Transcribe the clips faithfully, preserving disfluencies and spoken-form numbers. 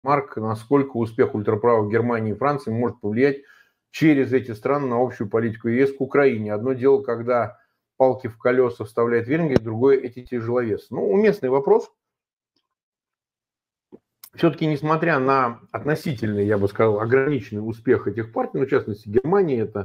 марк, насколько успех ультраправых Германии и Франции может повлиять через эти страны на общую политику ЕС к Украине. Одно дело, когда палки в колеса вставляет Венгрия, другое эти тяжеловесы. Ну, уместный вопрос. Все-таки, несмотря на относительный, я бы сказал, ограниченный успех этих партий, ну, в частности, Германии, это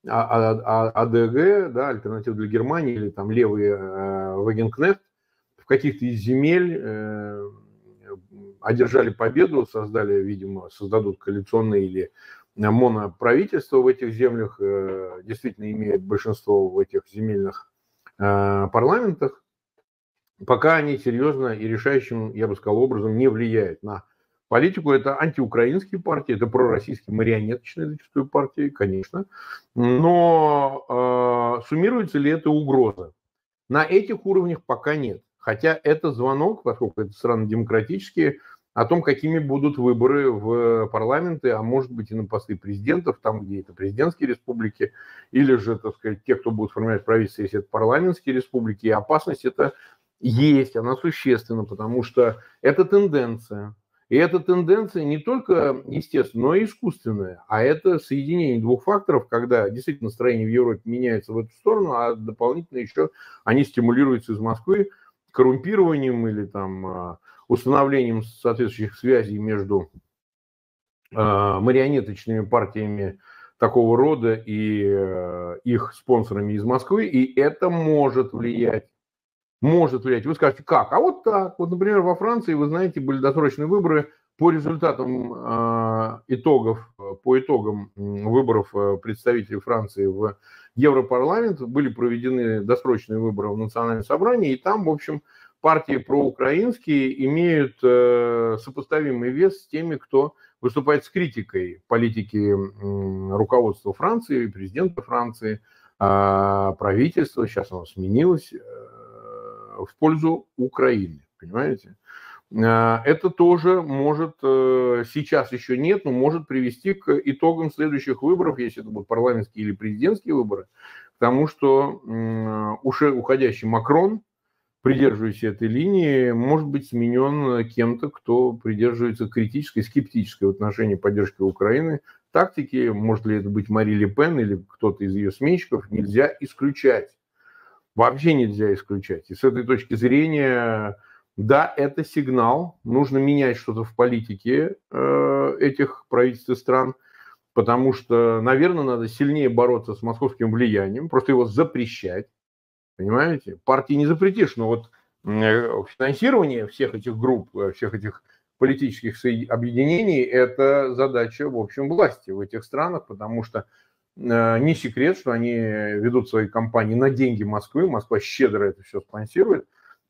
АДГ, да, альтернатива для Германии, или там левый э, Вагенкнехт, в каких-то из земель э, одержали победу, создали, видимо, создадут коалиционное или моноправительство в этих землях, э, действительно имеют большинство в этих земельных э, парламентах, пока они серьезно и решающим, я бы сказал, образом не влияют на политику. Это антиукраинские партии, это пророссийские марионеточные зачастую партии, конечно. Но э, суммируется ли это угроза? На этих уровнях пока нет. Хотя это звонок, поскольку это страны демократические, о том, какими будут выборы в парламенты, а может быть и на посты президентов, там, где это президентские республики, или же, так сказать, те, кто будет формировать правительство, если это парламентские республики. И опасность это есть, она существенна, потому что это тенденция. И эта тенденция не только естественная, но и искусственная. А это соединение двух факторов, когда действительно настроение в Европе меняется в эту сторону, а дополнительно еще они стимулируются из Москвы коррумпированием или там установлением соответствующих связей между марионеточными партиями такого рода и их спонсорами из Москвы. И это может влиять. Может влиять. Вы скажете, как? А вот так. Вот, например, во Франции, вы знаете, были досрочные выборы. По результатам э, итогов, по итогам выборов представителей Франции в Европарламент были проведены досрочные выборы в Национальное собрание, и там, в общем, партии проукраинские имеют э, сопоставимый вес с теми, кто выступает с критикой политики э, руководства Франции, президента Франции, э, правительства, сейчас оно сменилось, э, в пользу Украины, понимаете? Это тоже может, сейчас еще нет, но может привести к итогам следующих выборов, если это будут парламентские или президентские выборы, к тому, что уже уходящий Макрон, придерживающийся этой линии, может быть сменен кем-то, кто придерживается критической, скептической в отношении поддержки Украины тактики. Может ли это быть Мари Ле Пен или кто-то из ее сменщиков, нельзя исключать. Вообще нельзя исключать. И с этой точки зрения, да, это сигнал. Нужно менять что-то в политике э, этих правительств и стран, потому что, наверное, надо сильнее бороться с московским влиянием, просто его запрещать. Понимаете? Партии не запретишь, но вот финансирование всех этих групп, всех этих политических объединений – это задача, в общем, власти в этих странах, потому что не секрет, что они ведут свои кампании на деньги Москвы. Москва щедро это все спонсирует.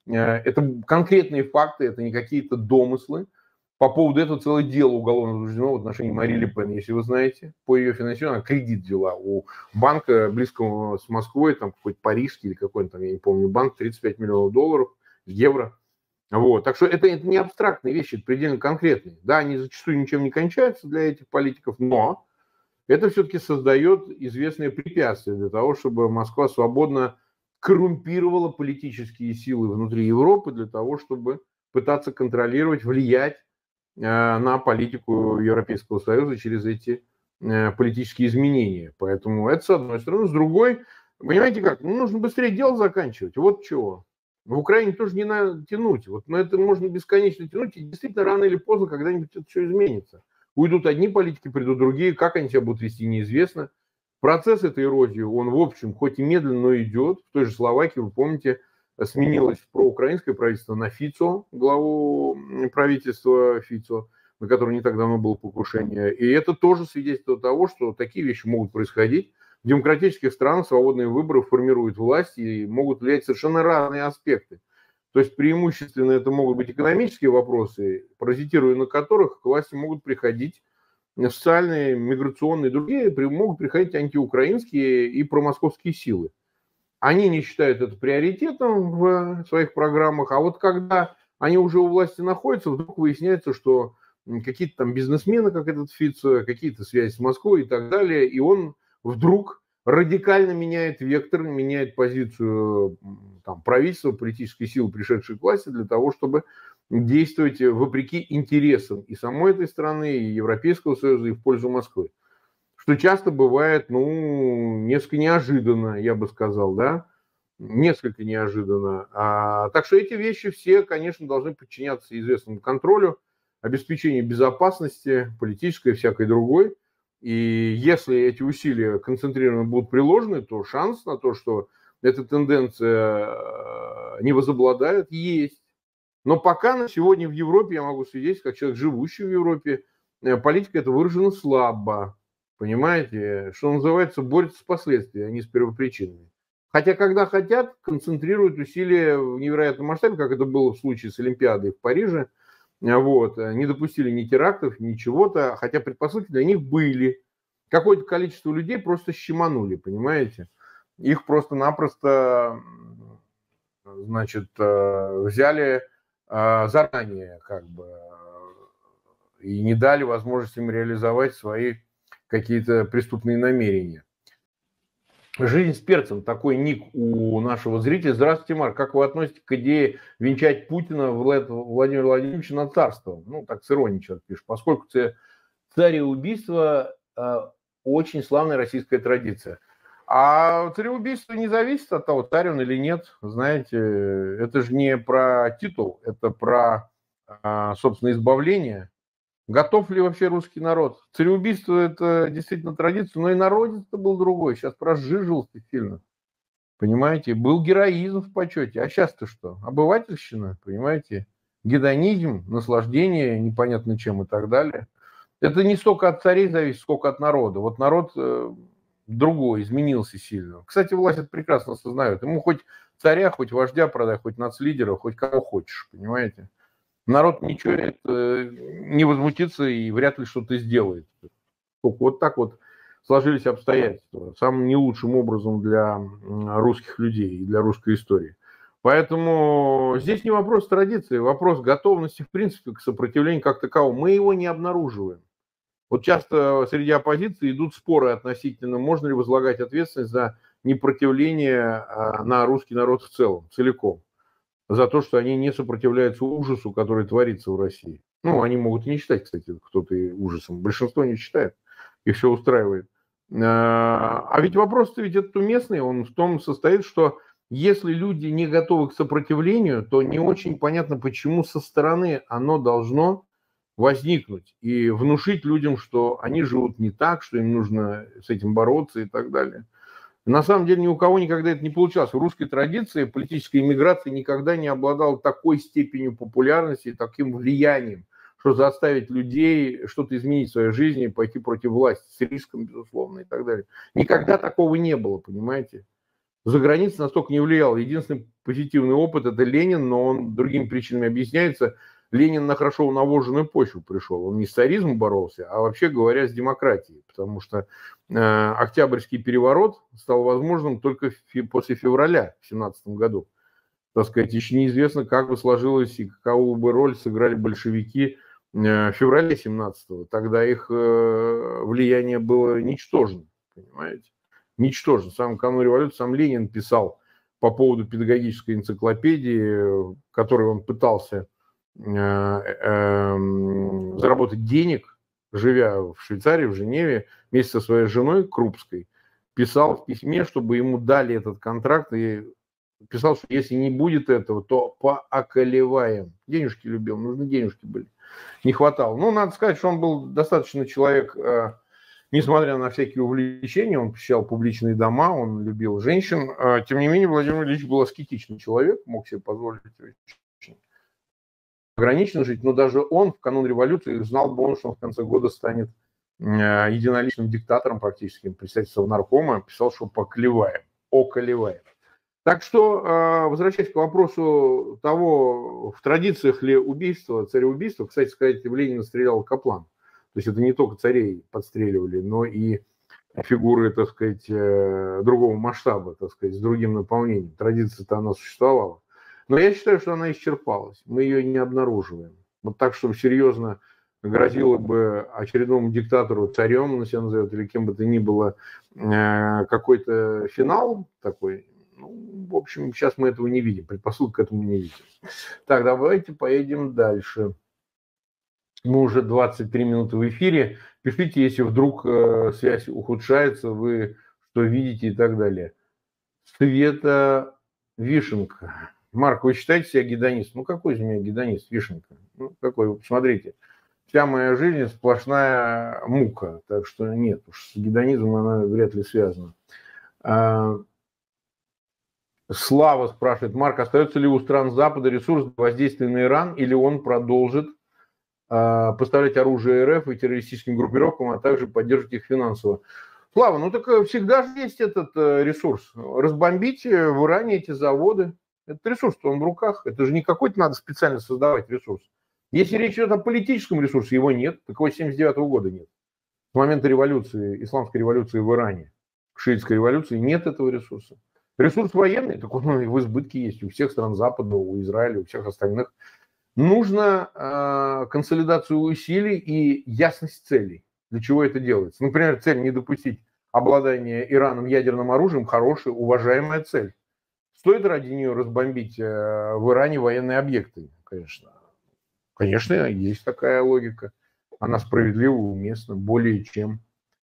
Это конкретные факты, это не какие-то домыслы. По поводу этого целое дело уголовно возбуждено в отношении Мари Ле Пен, если вы знаете. По ее финансированию она кредит взяла у банка, близкого с Москвой, там какой-то парижский или какой-то там, я не помню, банк, тридцать пять миллионов долларов, евро. Вот. Так что это, это не абстрактные вещи, это предельно конкретные. Да, они зачастую ничем не кончаются для этих политиков, но это все-таки создает известные препятствия для того, чтобы Москва свободно коррумпировала политические силы внутри Европы для того, чтобы пытаться контролировать, влиять э, на политику Европейского Союза через эти э, политические изменения. Поэтому это с одной стороны. С другой, понимаете как, ну, нужно быстрее дело заканчивать. Вот чего. В Украине тоже не надо тянуть. Вот, но это можно бесконечно тянуть, и действительно рано или поздно когда-нибудь это все изменится. Уйдут одни политики, придут другие, как они себя будут вести, неизвестно. Процесс этой эрозии, он, в общем, хоть и медленно, но идет. В той же Словакии, вы помните, сменилось проукраинское правительство на Фицо, главу правительства Фицо, на котором не так давно было покушение. И это тоже свидетельство того, что такие вещи могут происходить. В демократических странах свободные выборы формируют власть и могут влиять совершенно разные аспекты. То есть преимущественно это могут быть экономические вопросы, паразитируя на которых к власти могут приходить социальные, миграционные и другие, могут приходить антиукраинские и промосковские силы. Они не считают это приоритетом в своих программах, а вот когда они уже у власти находятся, вдруг выясняется, что какие-то там бизнесмены, как этот Фицо, какие-то связи с Москвой и так далее, и он вдруг радикально меняет вектор, меняет позицию там, правительства, политической силы, пришедшей к власти, для того, чтобы действовать вопреки интересам и самой этой страны, и Европейского Союза, и в пользу Москвы. Что часто бывает, ну, несколько неожиданно, я бы сказал, да, несколько неожиданно. А, так что эти вещи все, конечно, должны подчиняться известному контролю, обеспечению безопасности, политической и всякой другой. И если эти усилия концентрированно будут приложены, то шанс на то, что эта тенденция не возобладает, есть. Но пока на сегодня в Европе, я могу свидетельствовать, как человек, живущий в Европе, политика это выражена слабо. Понимаете? Что называется, борются с последствиями, а не с первопричинами. Хотя, когда хотят, концентрируют усилия в невероятном масштабе, как это было в случае с Олимпиадой в Париже. Вот. Не допустили ни терактов, ни чего-то, хотя предпосылки для них были. Какое-то количество людей просто щеманули, понимаете? Их просто-напросто, значит, взяли заранее, как бы, и не дали возможности им реализовать свои какие-то преступные намерения. Жизнь с перцем, такой ник у нашего зрителя. Здравствуйте, Марк, как вы относитесь к идее венчать Путина Владимира Владимировича на царство? Ну, так с иронией человек пишет. Поскольку цареубийство очень славная российская традиция. А цареубийство не зависит от того, царь он или нет. Знаете, это же не про титул, это про, собственно, избавление. Готов ли вообще русский народ? Цареубийство – это действительно традиция, но и народец-то был другой. Сейчас прожижился сильно. Понимаете? Был героизм в почете. А сейчас-то что? Обывательщина, понимаете? Гедонизм, наслаждение непонятно чем и так далее. Это не столько от царей зависит, сколько от народа. Вот народ другой, изменился сильно. Кстати, власть это прекрасно осознает. Ему хоть царя, хоть вождя продай, хоть нацлидера, хоть кого хочешь, понимаете? Народ ничего не возмутится и вряд ли что-то сделает. Вот так вот сложились обстоятельства. Самым не лучшим образом для русских людей и для русской истории. Поэтому здесь не вопрос традиции, вопрос готовности, в принципе, к сопротивлению как таковому. Мы его не обнаруживаем. Вот часто среди оппозиции идут споры относительно, можно ли возлагать ответственность за непротивление на русский народ в целом, целиком. За то, что они не сопротивляются ужасу, который творится в России. Ну, они могут и не считать, кстати, кто-то ужасом. Большинство не считает, их все устраивает. А ведь вопрос-то ведь это уместный, он в том состоит, что если люди не готовы к сопротивлению, то не очень понятно, почему со стороны оно должно возникнуть и внушить людям, что они живут не так, что им нужно с этим бороться и так далее. На самом деле ни у кого никогда это не получалось. В русской традиции политическая иммиграция никогда не обладала такой степенью популярности и таким влиянием, что заставить людей что-то изменить в своей жизни, пойти против власти с риском, безусловно, и так далее. Никогда такого не было, понимаете? За границей настолько не влиял. Единственный позитивный опыт – это Ленин, но он другими причинами объясняется. Ленин на хорошо навоженную почву пришел. Он не с царизмом боролся, а вообще говоря, с демократией. Потому что э, Октябрьский переворот стал возможным только фи- после февраля в семнадцатом году. Так сказать, еще неизвестно, как бы сложилось и какую бы роль сыграли большевики э, в феврале семнадцатого. Тогда их э, влияние было ничтожно, понимаете? Ничтожно. В самом кануне революции сам Ленин писал по поводу педагогической энциклопедии, которой он пытался заработать денег, живя в Швейцарии, в Женеве, вместе со своей женой Крупской, писал в письме, чтобы ему дали этот контракт, и писал, что если не будет этого, то пооколеваем. Денежки любил, нужны денежки были. Не хватало. Ну, надо сказать, что он был достаточно человек, несмотря на всякие увлечения, он посещал публичные дома, он любил женщин. Тем не менее, Владимир Ильич был аскетичный человек, мог себе позволить очень ограниченно жить, но даже он в канун революции знал бы он, что он в конце года станет единоличным диктатором практически, председателем наркома, писал, что поклеваем, околеваем. Так что, возвращаясь к вопросу того, в традициях ли убийства, цареубийства, кстати сказать, в Ленина стрелял Каплан. То есть это не только царей подстреливали, но и фигуры, так сказать, другого масштаба, так сказать, с другим наполнением. Традиция-то она существовала. Но я считаю, что она исчерпалась. Мы ее не обнаруживаем. Вот так, чтобы серьезно грозило бы очередному диктатору, царем, он себя назовет, или кем бы то ни было, какой-то финал такой, Ну, в общем, сейчас мы этого не видим, предпосылок к этому не видим. Так, давайте поедем дальше. Мы уже двадцать три минуты в эфире. Пишите, если вдруг э, связь ухудшается, вы что видите и так далее. Света Вишенка. Марк, вы считаете себя гедонистом? Ну, какой из меня гедонист, Вишенка? Ну, какой? Вы посмотрите. Вся моя жизнь сплошная мука. Так что нет, уж с гедонизмом она вряд ли связана. А, Слава спрашивает, Марк, остается ли у стран Запада ресурс для воздействия на Иран, или он продолжит а, поставлять оружие РФ и террористическим группировкам, а также поддерживать их финансово? Слава, ну так всегда же есть этот ресурс. Разбомбить в Иране эти заводы. Этот ресурс, он в руках. Это же не какой-то надо специально создавать ресурс. Если речь идет о политическом ресурсе, его нет. Такого семьдесят девятого года нет. С момента революции, исламской революции в Иране, к шиитской революции, нет этого ресурса. Ресурс военный, так он в избытке есть у всех стран Запада, у Израиля, у всех остальных. Нужно э, консолидацию усилий и ясность целей. Для чего это делается? Например, цель не допустить обладания Ираном ядерным оружием – хорошая, уважаемая цель. Стоит ради нее разбомбить э, в Иране военные объекты? Конечно. Конечно, есть такая логика. Она справедлива, уместна, более чем.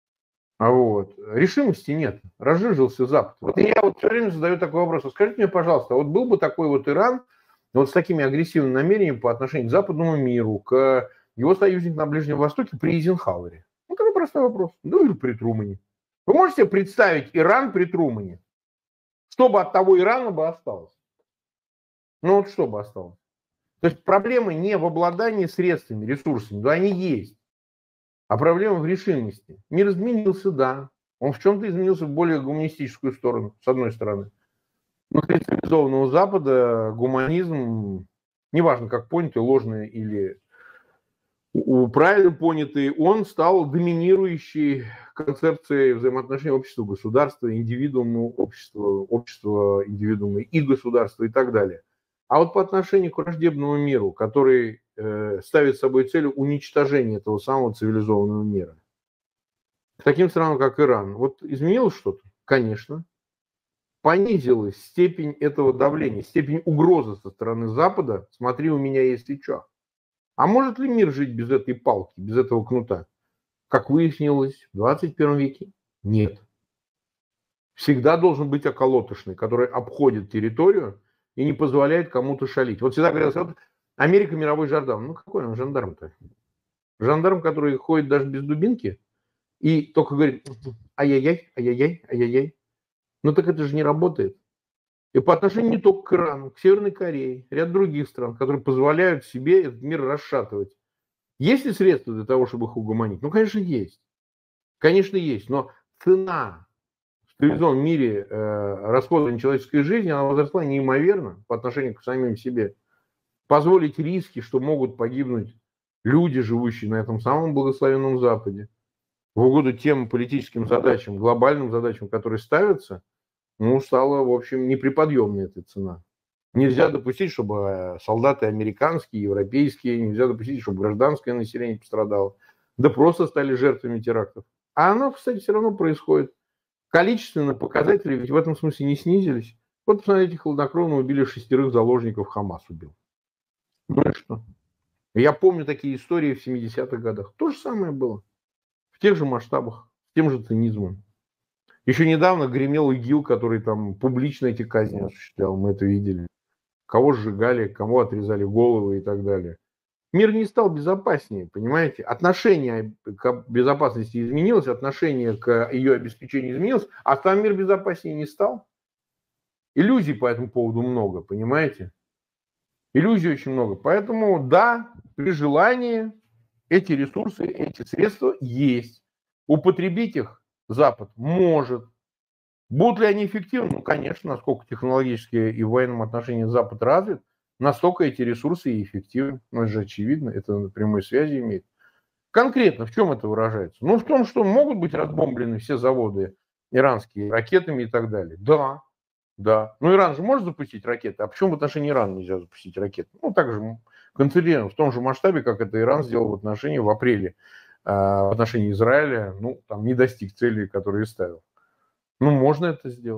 А вот. Решимости нет. Разжижился Запад. Вот я вот все время задаю такой вопрос. Скажите мне, пожалуйста, вот был бы такой вот Иран, вот с такими агрессивными намерениями по отношению к западному миру, к его союзникам на Ближнем Востоке при Эйзенхауэре? Ну, такой простой вопрос. Ну, или при Трумане. Вы можете себе представить Иран при Трумане? Что бы от того Ирана бы осталось? Ну, вот что бы осталось? То есть проблема не в обладании средствами, ресурсами, да, они есть. А проблема в решимости. Мир изменился, да. Он в чем-то изменился в более гуманистическую сторону, с одной стороны. Внутри цивилизованного Запада гуманизм, неважно, как понятый, ложный или правильно понятый, он стал доминирующей концепцией взаимоотношений общества-государства, индивидуума, общества, общества, индивидуума и государства и так далее. А вот по отношению к враждебному миру, который э, ставит собой целью уничтожение этого самого цивилизованного мира. К таким странам, как Иран, вот изменилось что-то? Конечно. Понизилась степень этого давления, степень угрозы со стороны Запада. Смотри, у меня есть и что. А может ли мир жить без этой палки, без этого кнута? Как выяснилось, в двадцать первом веке нет. Всегда должен быть околоточный, который обходит территорию и не позволяет кому-то шалить. Вот всегда говорят, вот Америка мировой жандарм. Ну какой он жандарм-то? Жандарм, который ходит даже без дубинки и только говорит ай-яй-яй, ай-яй-яй, ай-яй-яй. Ну так это же не работает. И по отношению не только к Ирану, к Северной Корее, ряд других стран, которые позволяют себе этот мир расшатывать. Есть ли средства для того, чтобы их угомонить? Ну, конечно, есть. Конечно, есть. Но цена в цивилизованном мире э, расходования человеческой жизни, она возросла неимоверно по отношению к самим себе. Позволить риски, что могут погибнуть люди, живущие на этом самом благословенном Западе, в угоду тем политическим задачам, глобальным задачам, которые ставятся, ну, стала, в общем, неприподъемная эта цена. Нельзя допустить, чтобы солдаты американские, европейские, нельзя допустить, чтобы гражданское население пострадало. Да просто стали жертвами терактов. А оно, кстати, все равно происходит. Количественно показатели ведь в этом смысле не снизились. Вот, посмотрите, хладнокровно убили шестерых заложников, Хамас убил. Ну и что? Я помню такие истории в семидесятых годах. То же самое было. В тех же масштабах, с тем же цинизмом. Еще недавно гремел ИГИЛ, который там публично эти казни осуществлял. Мы это видели. Кого сжигали, кому отрезали головы и так далее. Мир не стал безопаснее, понимаете? Отношение к безопасности изменилось, отношение к ее обеспечению изменилось, а сам мир безопаснее не стал. Иллюзий по этому поводу много, понимаете? Иллюзий очень много. Поэтому, да, при желании эти ресурсы, эти средства есть. Употребить их Запад может. Будут ли они эффективны? Ну, конечно, насколько технологически и в военном отношении Запад развит, настолько эти ресурсы и эффективны. Ну, это же очевидно, это на прямой связи имеет. Конкретно в чем это выражается? Ну, в том, что могут быть разбомблены все заводы иранские ракетами и так далее. Да, да. Ну, Иран же может запустить ракеты. А почему в отношении Ирана нельзя запустить ракеты? Ну, так же концентрирован в том же масштабе, как это Иран сделал в отношении в апреле, э, в отношении Израиля, ну, там не достиг цели, которые ставил. Ну, можно это сделать.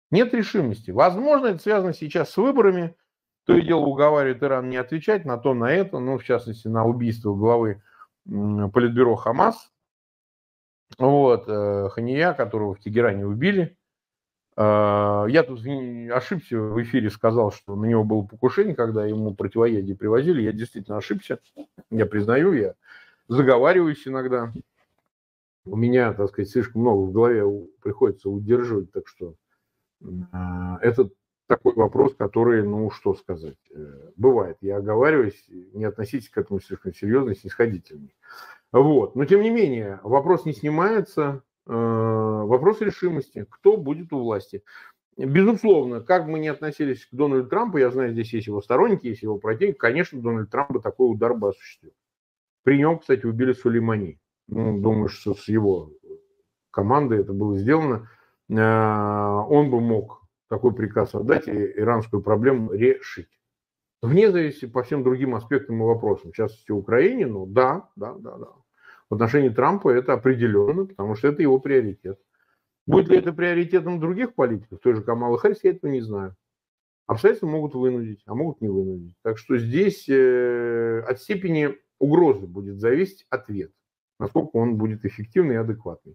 Нет решимости. Возможно, это связано сейчас с выборами. То и дело уговаривает Иран не отвечать на то, на это, ну, в частности, на убийство главы политбюро Хамас, вот, Хания, которого в Тегеране убили. Я тут ошибся в эфире, сказал, что на него было покушение, когда ему противоядие привозили. Я действительно ошибся, я признаю, я заговариваюсь иногда. У меня, так сказать, слишком много в голове приходится удерживать, так что это такой вопрос, который, ну, что сказать, бывает. Я оговариваюсь, не относитесь к этому слишком серьезно, снисходительно. Вот. Но, тем не менее, вопрос не снимается. Вопрос решимости. Кто будет у власти? Безусловно, как бы мы ни относились к Дональду Трампу, я знаю, здесь есть его сторонники, есть его противники, конечно, Дональд Трамп бы такой удар бы осуществил. При нем, кстати, убили Сулеймани. Ну, думаю, что с его командой это было сделано. Он бы мог такой приказ отдать и иранскую проблему решить. Вне зависимости по всем другим аспектам и вопросам. В частности, Украине, ну да, да, да, да. В отношении Трампа это определенно, потому что это его приоритет. Будет ли это приоритетом других политиков, той же Камалы Харрис, я этого не знаю. Обстоятельства могут вынудить, а могут не вынудить. Так что здесь э, от степени угрозы будет зависеть ответ, насколько он будет эффективный и адекватный.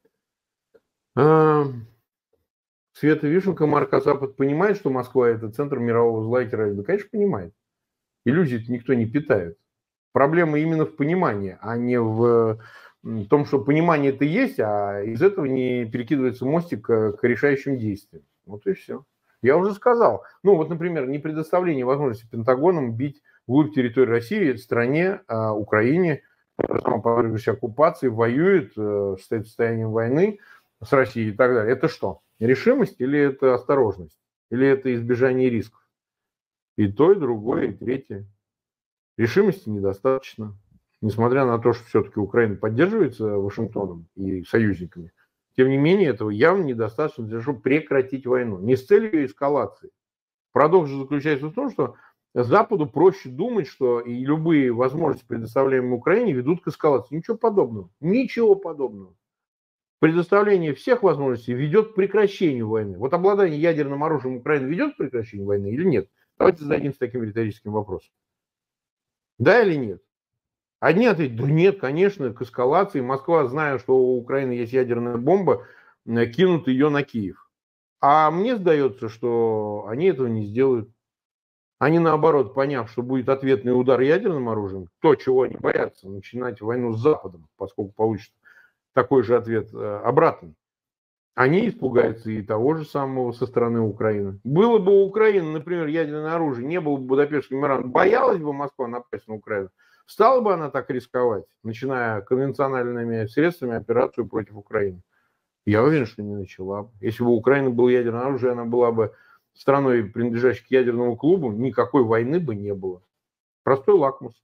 А, Света Вишенка, Марк, а Запад понимает, что Москва – это центр мирового зла и терроризма? Да, конечно, понимает. Иллюзий никто не питает. Проблема именно в понимании, а не в том, что понимание это есть, а из этого не перекидывается мостик к решающим действиям. Вот и все. Я уже сказал. Ну вот, например, не предоставление возможности Пентагоном бить вглубь территории России, стране, а, Украине, которая подвергшись оккупации, воюет, стоит в состоянии войны с Россией и так далее. Это что? Решимость или это осторожность? Или это избежание рисков? И то, и другое, и третье. Решимости недостаточно. Несмотря на то, что все-таки Украина поддерживается Вашингтоном и союзниками, тем не менее этого явно недостаточно для того, чтобы прекратить войну. Не с целью эскалации. Парадокс же заключается в том, что Западу проще думать, что и любые возможности, предоставляемые Украине, ведут к эскалации. Ничего подобного. Ничего подобного. Предоставление всех возможностей ведет к прекращению войны. Вот обладание ядерным оружием Украины ведет к прекращению войны или нет? Давайте зададимся таким риторическим вопросом. Да или нет? Одни ответят, да нет, конечно, к эскалации. Москва, зная, что у Украины есть ядерная бомба, кинут ее на Киев. А мне сдается, что они этого не сделают. Они, наоборот, поняв, что будет ответный удар ядерным оружием, то, чего они боятся, начинать войну с Западом, поскольку получится такой же ответ обратный. Они испугаются и того же самого со стороны Украины. Было бы у Украины, например, ядерное оружие, не было бы Будапештского меморандума, боялась бы Москва напасть на Украину, стала бы она так рисковать, начиная конвенциональными средствами операцию против Украины? Я уверен, что не начала бы. Если бы у Украины было ядерное оружие, она была бы страной, принадлежащей к ядерному клубу, никакой войны бы не было. Простой лакмус.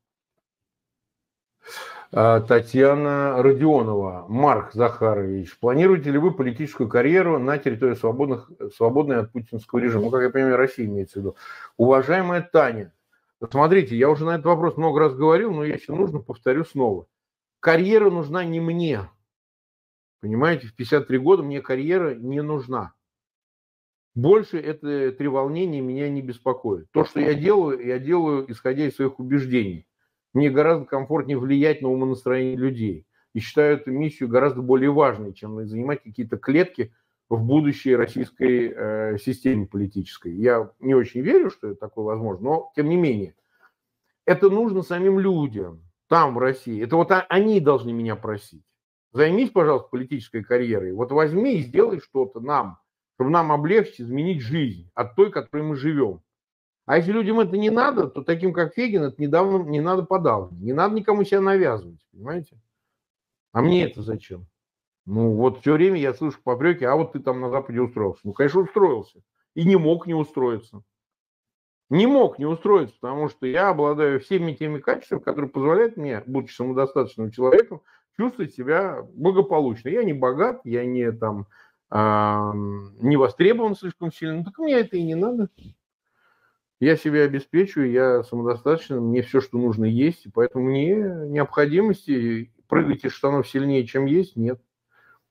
Татьяна Родионова. Марк Захарович, планируете ли вы политическую карьеру на территории свободных, свободной от путинского режима? Ну, как я понимаю, Россия имеется в виду. Уважаемая Таня, смотрите, я уже на этот вопрос много раз говорил, но если нужно, повторю снова. Карьера нужна не мне. Понимаете, в пятьдесят три года мне карьера не нужна. Больше это треволнение меня не беспокоит. То, что я делаю, я делаю, исходя из своих убеждений. Мне гораздо комфортнее влиять на умонастроение людей. И считаю эту миссию гораздо более важной, чем занимать какие-то клетки в будущей российской э, системе политической. Я не очень верю, что это такое возможно, но тем не менее. Это нужно самим людям там, в России. Это вот они должны меня просить. Займись, пожалуйста, политической карьерой. Вот возьми и сделай что-то нам, чтобы нам облегчить, изменить жизнь от той, которой мы живем. А если людям это не надо, то таким, как Фегин, это недавно не надо подавно. Не надо никому себя навязывать, понимаете? А мне это зачем? Ну вот все время я слышу попреки, а вот ты там на Западе устроился. Ну, конечно, устроился. И не мог не устроиться. Не мог не устроиться, потому что я обладаю всеми теми качествами, которые позволяют мне, будучи самодостаточным человеком, чувствовать себя благополучно. Я не богат, я не, там, э, не востребован слишком сильно. Ну, так мне это и не надо. Я себя обеспечиваю, я самодостаточен, мне все, что нужно, есть, и поэтому мне необходимости прыгать из штанов сильнее, чем есть, нет.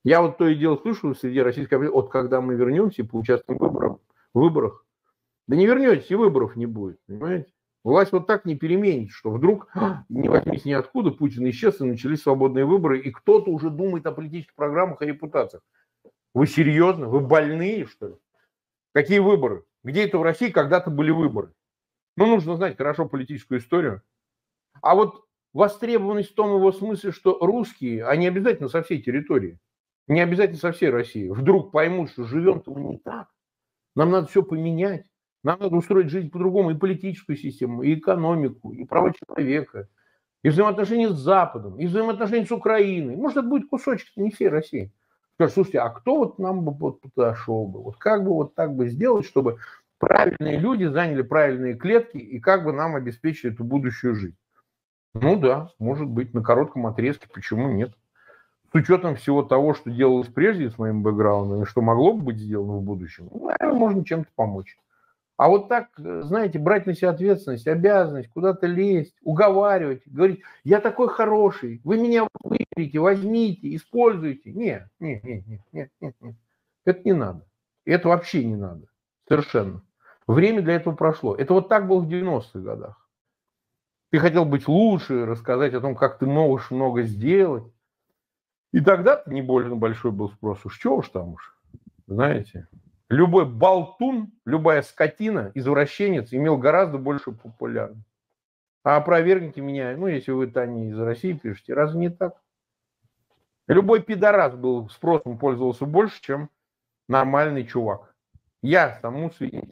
Я вот то и дело слышу среди российской оппозиции, вот когда мы вернемся и поучаствуем в выборах, в выборах. Да не вернетесь, и выборов не будет, понимаете? Власть вот так не переменит, что вдруг, не возьмись ниоткуда, Путин исчез, и начались свободные выборы, и кто-то уже думает о политических программах и репутациях. Вы серьезно? Вы больные, что ли? Какие выборы? Где это в России когда-то были выборы? Ну, нужно знать хорошо политическую историю. А вот востребованность в том его смысле, что русские, они обязательно со всей территории, не обязательно со всей России, вдруг поймут, что живем-то мы не так. Нам надо все поменять. Нам надо устроить жизнь по-другому, и политическую систему, и экономику, и права человека, и взаимоотношения с Западом, и взаимоотношения с Украиной. Может, это будет кусочек не всей России. Скажут, слушайте, а кто вот нам бы вот подошел бы? Вот как бы вот так бы сделать, чтобы правильные люди заняли правильные клетки, и как бы нам обеспечили эту будущую жизнь? Ну да, может быть, на коротком отрезке, почему нет? С учетом всего того, что делалось прежде с моим бэкграундом, и что могло бы быть сделано в будущем, ну, наверное, можно чем-то помочь. А вот так, знаете, брать на себя ответственность, обязанность, куда-то лезть, уговаривать, говорить, я такой хороший, вы меня выберите, возьмите, используйте. Нет, нет, нет, нет, нет, нет, нет. Это не надо. Это вообще не надо. Совершенно. Время для этого прошло. Это вот так было в девяностых годах. Ты хотел быть лучше, рассказать о том, как ты можешь много сделать. И тогда-то не больно большой был спрос. Уж чего уж там уж, знаете. Любой болтун, любая скотина, извращенец имел гораздо больше популярность. А опровергните меня, ну, если вы, Таня, из России пишете, разве не так? Любой пидорас был спросом, пользовался больше, чем нормальный чувак. Я тому свидетель.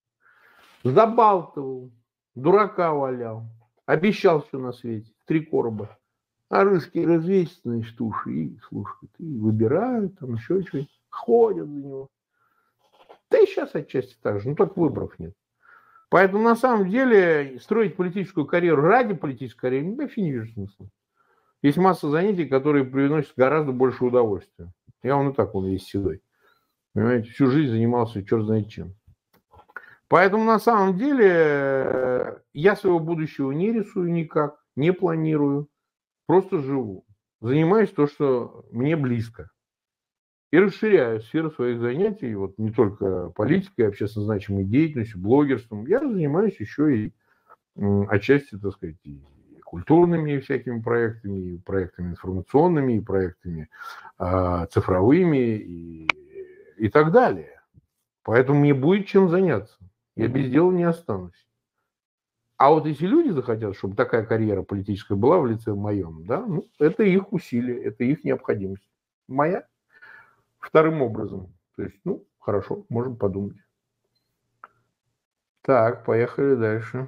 Забалтывал, дурака валял, обещал все на свете, три короба. А русские развесистые штуши и слушают, и выбирают, там еще что-нибудь, ходят за него. Да и сейчас отчасти так же, но только выборов нет. Поэтому на самом деле строить политическую карьеру ради политической карьеры вообще не вижу смысла. Есть масса занятий, которые приносят гораздо больше удовольствия. Я вон и так он весь седой. Понимаете, всю жизнь занимался черт знает чем. Поэтому на самом деле я своего будущего не рисую никак, не планирую. Просто живу. Занимаюсь то, что мне близко. И расширяю сферу своих занятий, вот не только политикой, общественно значимой деятельностью, блогерством. Я занимаюсь еще и м, отчасти, так сказать, и культурными всякими проектами, и проектами информационными, и проектами э, цифровыми и, и так далее. Поэтому мне будет чем заняться. Я без дела не останусь. А вот если люди захотят, чтобы такая карьера политическая была в лице моем, да, ну, это их усилие, это их необходимость. Моя вторым образом. То есть, ну, хорошо, можем подумать. Так, поехали дальше.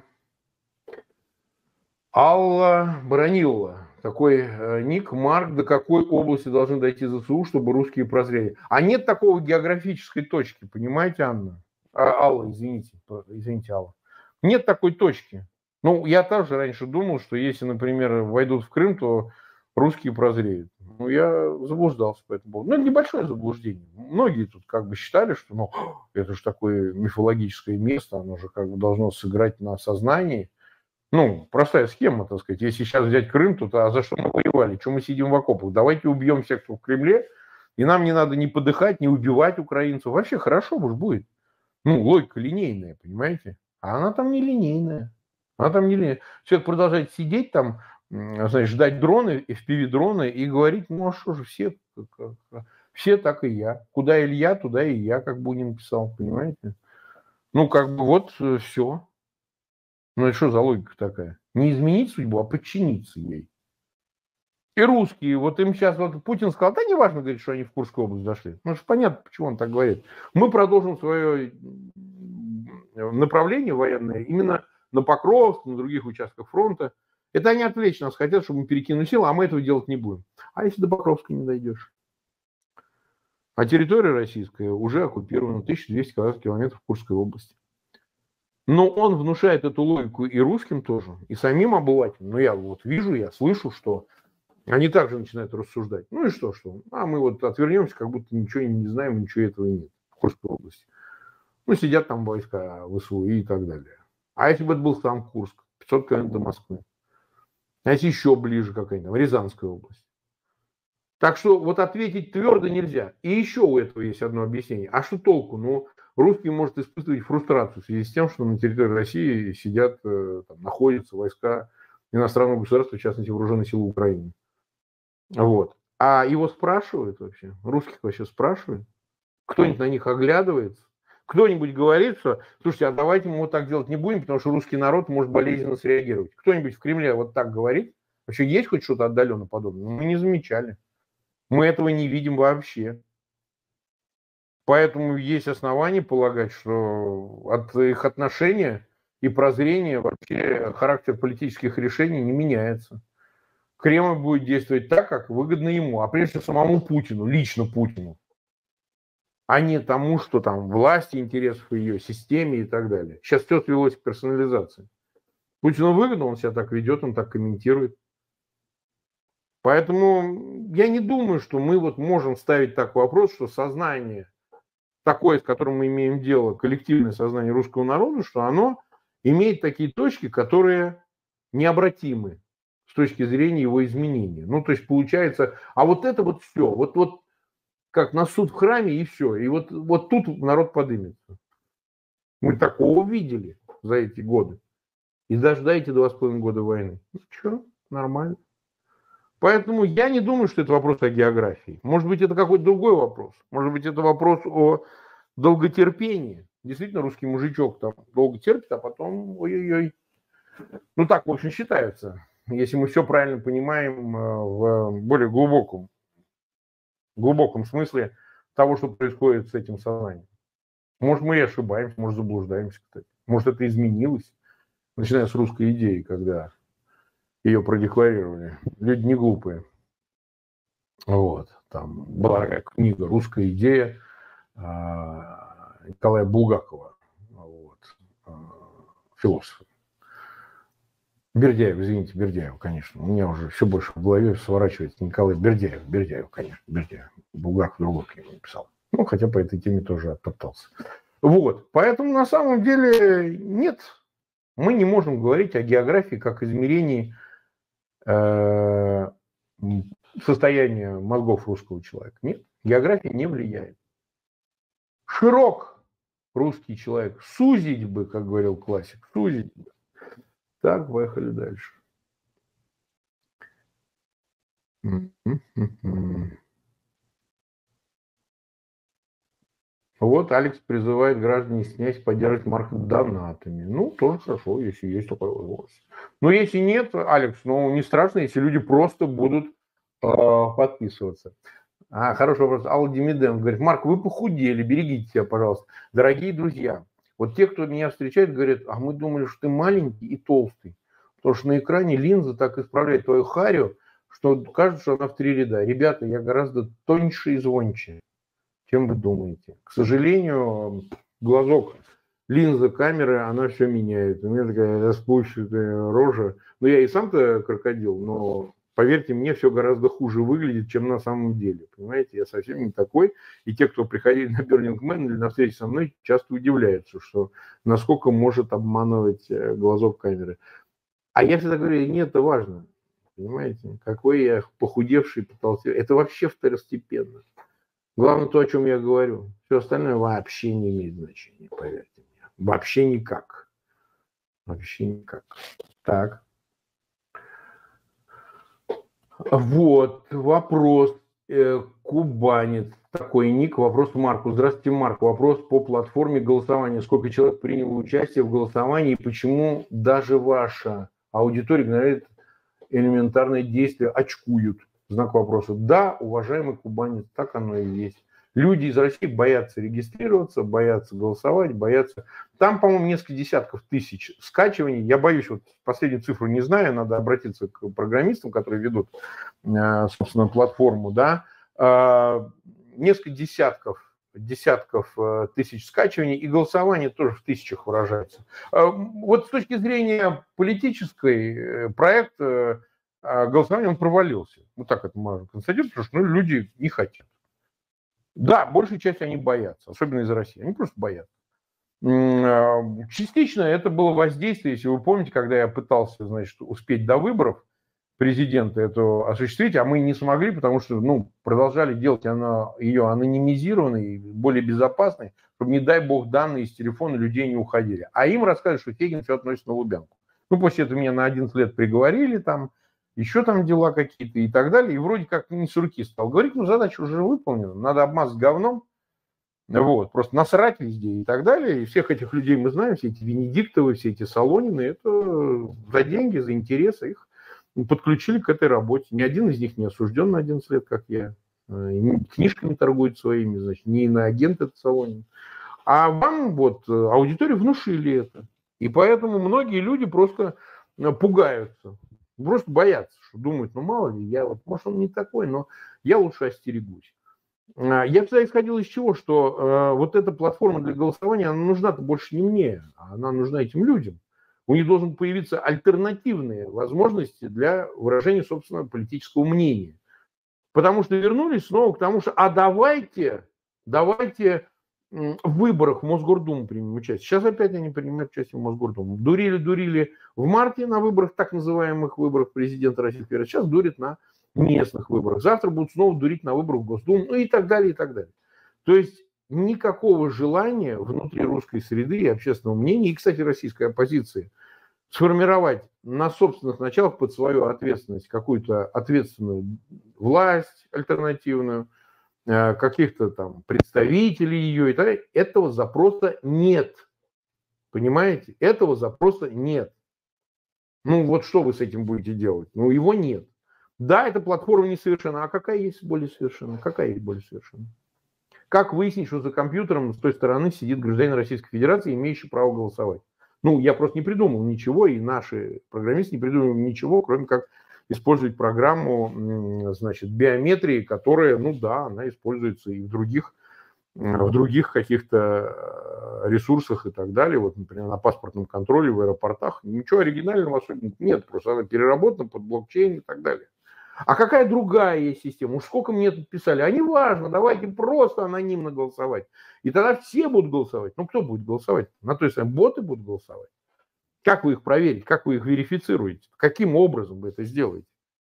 Алла Бронилова. Такой э, ник. Марк, до какой области должны дойти ЗСУ, чтобы русские прозрели? А нет такого географической точки, понимаете, Анна? А, Алла, извините, извините, Алла. Нет такой точки. Ну, я тоже раньше думал, что если, например, войдут в Крым, то русские прозреют. Ну, я заблуждался по этому поводу. Ну, это небольшое заблуждение. Многие тут как бы считали, что ну, это же такое мифологическое место, оно же как бы должно сыграть на сознании. Ну, простая схема, так сказать. Если сейчас взять Крым, то а за что мы воевали? Чего мы сидим в окопах? Давайте убьем всех, кто в Кремле, и нам не надо ни подыхать, ни убивать украинцев. Вообще хорошо уж будет. Ну, логика линейная, понимаете? А она там не линейная. Она там не линейная. Человек продолжает сидеть там, значит, ждать дроны, эф пи ви-дроны и говорить, ну, а что же, все, все так и я. Куда Илья, туда и я, как Бунин писал, понимаете? Ну, как бы вот все. Ну, это что за логика такая? Не изменить судьбу, а подчиниться ей. И русские, вот им сейчас, вот Путин сказал, да не важно, говорит, что они в Курскую область зашли. Ну, что понятно, почему он так говорит. Мы продолжим свое направление военное именно на Покровск, на других участках фронта. Это они отвлечь нас хотят, чтобы мы перекинули силы, а мы этого делать не будем. А если до Покровска не дойдешь? А территория российская уже оккупирована тысяча двести квадратных километров в Курской области. Но он внушает эту логику и русским тоже, и самим обывателям. Но я вот вижу, я слышу, что они также начинают рассуждать. Ну и что, что? А мы вот отвернемся, как будто ничего не знаем, ничего этого нет в Курской области. Ну, сидят там войска ВСУ и так далее. А если бы это был сам Курск, пятьсот километров до Москвы? А если еще ближе какая-нибудь, Рязанская область? Так что вот ответить твердо нельзя. И еще у этого есть одно объяснение. А что толку? Ну, русский может испытывать фрустрацию в связи с тем, что на территории России сидят, там, находятся войска иностранного государства, в частности, вооруженные силы Украины. Вот. А его спрашивают вообще? Русских вообще спрашивают? Кто-нибудь на них оглядывается? Кто-нибудь говорит, что, слушайте, а давайте мы вот так делать не будем, потому что русский народ может болезненно среагировать. Кто-нибудь в Кремле вот так говорит? Вообще есть хоть что-то отдаленно подобное? Мы не замечали. Мы этого не видим вообще. Поэтому есть основания полагать, что от их отношения и прозрения вообще характер политических решений не меняется. Кремль будет действовать так, как выгодно ему, а прежде всего самому Путину, лично Путину, а не тому, что там власти, интересов ее, системе и так далее. Сейчас все свелось к персонализации. Путину выгодно, он себя так ведет, он так комментирует. Поэтому я не думаю, что мы вот можем ставить так вопрос, что сознание такое, с которым мы имеем дело, коллективное сознание русского народа, что оно имеет такие точки, которые необратимы с точки зрения его изменения. Ну, то есть получается, а вот это вот все, вот, вот как на суд в храме и все, и вот, вот тут народ подымется. Мы такого видели за эти годы. И даже за эти два с половиной года войны. Ну, что, нормально. Поэтому я не думаю, что это вопрос о географии. Может быть, это какой-то другой вопрос. Может быть, это вопрос о долготерпении. Действительно, русский мужичок там долго терпит, а потом ой-ой-ой. Ну, так, в общем, считается. Если мы все правильно понимаем в более глубоком, глубоком смысле того, что происходит с этим сознанием. Может, мы и ошибаемся, может, заблуждаемся, кстати. Может, это изменилось, начиная с русской идеи, когда ее продекларировали. Люди не глупые. Вот. Там была такая книга «Русская идея» Николая Булгакова, вот, философа. Бердяев, извините, Бердяев, конечно. У меня уже все больше в голове сворачивается. Николай Бердяев, Бердяев, конечно, Бердяев. Булгаков другой книгу написал. Ну, хотя по этой теме тоже оттоптался. Вот. Поэтому на самом деле нет. Мы не можем говорить о географии как измерении э, состояния мозгов русского человека. Нет, география не влияет. Широк русский человек. Сузить бы, как говорил классик, сузить бы. Так, поехали дальше. Вот Алекс призывает граждан не снять, поддерживать Марка донатами. Ну, тоже хорошо, если есть такая возможность. Но если нет, Алекс, ну, не страшно, если люди просто будут э, подписываться. А, хороший вопрос. Алла Демиденко говорит: Марк, вы похудели, берегите себя, пожалуйста. Дорогие друзья, вот те, кто меня встречает, говорят: а мы думали, что ты маленький и толстый. Потому что на экране линза так исправляет твою харю, что кажется, что она в три ряда. Ребята, я гораздо тоньше и звонче, чем вы думаете. К сожалению, глазок, линза камеры, она все меняет. У меня такая расплывчатая рожа. Ну, я и сам-то крокодил, но, поверьте мне, все гораздо хуже выглядит, чем на самом деле. Понимаете, я совсем не такой. И те, кто приходили на Burning Man или на встречу со мной, часто удивляются, что насколько может обманывать глазок камеры. А я всегда говорю: нет, это важно. Понимаете, какой я похудевший, потолстевший. Это вообще второстепенно. Главное то, о чем я говорю. Все остальное вообще не имеет значения, поверьте мне. Вообще никак. Вообще никак. Так. Вот, вопрос. Э, Кубанец. Такой ник. Вопрос Марку. Здравствуйте, Марк. Вопрос по платформе голосования. Сколько человек приняло участие в голосовании и почему даже ваша аудитория игнорирует элементарные действия, очкуют? Знак вопроса. Да, уважаемый кубанец, так оно и есть. Люди из России боятся регистрироваться, боятся голосовать, боятся... Там, по-моему, несколько десятков тысяч скачиваний. Я боюсь, вот последнюю цифру не знаю, надо обратиться к программистам, которые ведут, собственно, платформу, да. Несколько десятков, десятков тысяч скачиваний, и голосование тоже в тысячах выражается. Вот с точки зрения политической, проект голосования он провалился. Вот так это можно констатировать, потому что ну, люди не хотят. Да, большей части они боятся, особенно из России. Они просто боятся. Частично это было воздействие, если вы помните, когда я пытался, значит, успеть до выборов, президента эту осуществить, а мы не смогли, потому что, ну, продолжали делать она, ее анонимизированной, более безопасной, чтобы, не дай бог, данные из телефона людей не уходили. А им рассказывали, что Фегин все относится на Лубянку. Ну, после этого меня на одиннадцать лет приговорили, там, еще там дела какие-то и так далее. И вроде как не с руки стал говорить, ну, задача уже выполнена, надо обмазать говном, вот, просто насрать везде и так далее. И всех этих людей мы знаем, все эти Венедиктовы, все эти Солонины, это за деньги, за интересы их подключили к этой работе. Ни один из них не осужден на одиннадцать лет, как я. Книжками торгует своими, значит, не иноагент этот Солонин. А вам вот аудитории внушили это. И поэтому многие люди просто пугаются, просто боятся, что думают, ну мало ли, я вот, может, он не такой, но я лучше остерегусь. Я всегда исходил из чего, что э, вот эта платформа для голосования, она нужна-то больше не мне, а она нужна этим людям. У них должны появиться альтернативные возможности для выражения собственного политического мнения. Потому что вернулись снова к тому, что а давайте, давайте в выборах в Мосгордуму примем участие. Сейчас опять они принимают участие в Мосгордуму. Дурили-дурили в марте на выборах, так называемых выборах президента Российской Федерации. Сейчас дурят на местных выборах. Завтра будут снова дурить на выборах в Госдуму, ну и так далее, и так далее. То есть никакого желания внутри русской среды и общественного мнения, и, кстати, российской оппозиции, сформировать на собственных началах под свою ответственность какую-то ответственную власть альтернативную, каких-то там представителей ее и так далее, этого запроса нет. Понимаете? Этого запроса нет. Ну вот что вы с этим будете делать? Ну его нет. Да, эта платформа несовершенна. А какая есть более совершенная? Какая есть более совершенная? Как выяснить, что за компьютером с той стороны сидит гражданин Российской Федерации, имеющий право голосовать? Ну, я просто не придумал ничего, и наши программисты не придумали ничего, кроме как использовать программу, значит, биометрии, которая, ну да, она используется и в других, в других каких-то ресурсах и так далее. Вот, например, на паспортном контроле в аэропортах. Ничего оригинального особенно нет, просто она переработана под блокчейн и так далее. А какая другая есть система? Уж сколько мне тут писали, а не важно, давайте просто анонимно голосовать. И тогда все будут голосовать. Ну, кто будет голосовать? На той самой боты будут голосовать. Как вы их проверите? Как вы их верифицируете? Каким образом вы это сделаете?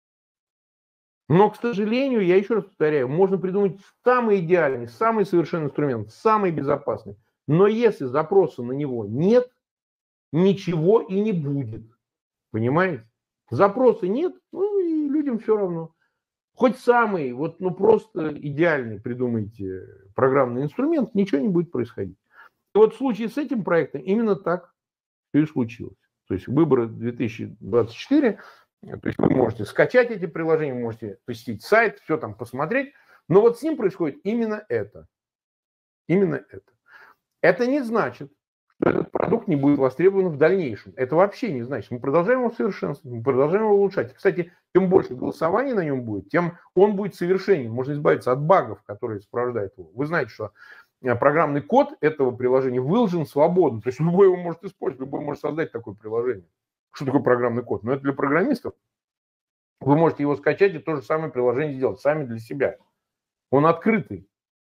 Но, к сожалению, я еще раз повторяю, можно придумать самый идеальный, самый совершенный инструмент, самый безопасный. Но если запроса на него нет, ничего и не будет. Понимаете? Запроса нет, ну и людям все равно. Хоть самый, вот, ну просто идеальный придумайте программный инструмент, ничего не будет происходить. И вот в случае с этим проектом именно так и случилось. То есть выборы две тысячи двадцать четыре, то есть вы можете скачать эти приложения, можете посетить сайт, все там посмотреть, но вот с ним происходит именно это. Именно это. Это не значит, что этот продукт не будет востребован в дальнейшем. Это вообще не значит. Мы продолжаем его совершенствовать, мы продолжаем его улучшать. Кстати, чем больше голосований на нем будет, тем он будет совершеннее. Можно избавиться от багов, которые сопровождают его. Вы знаете, что программный код этого приложения выложен свободно. То есть любой его может использовать, любой может создать такое приложение. Что такое программный код? Ну, это для программистов. Вы можете его скачать и то же самое приложение сделать сами для себя. Он открытый.